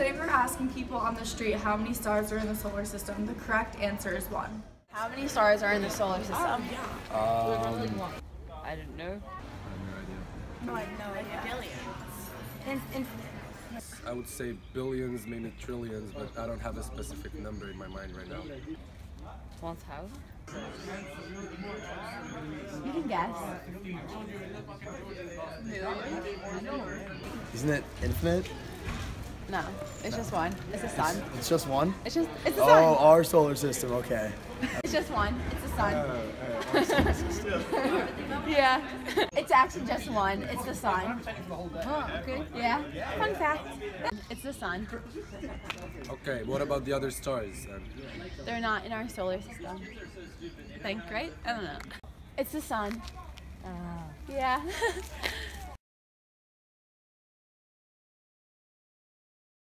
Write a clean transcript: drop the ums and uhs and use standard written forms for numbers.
Today we're asking people on the street how many stars are in the solar system. The correct answer is 1. How many stars are in the solar system? I don't know. No, I have no idea. Billions. I would say billions, maybe trillions, but I don't have a specific number in my mind right now. 1,000? You can guess. Isn't it infinite? No, it's just one. It's the sun. It's just one? It's the sun. Oh, our solar system, okay. It's just one. It's the sun. Our solar system. Yeah. It's actually just one. It's the sun. Oh, okay. Yeah. Fun fact. It's the sun. Okay, what about the other stars then? They're not in our solar system. I think, right? I don't know. It's the sun. Yeah.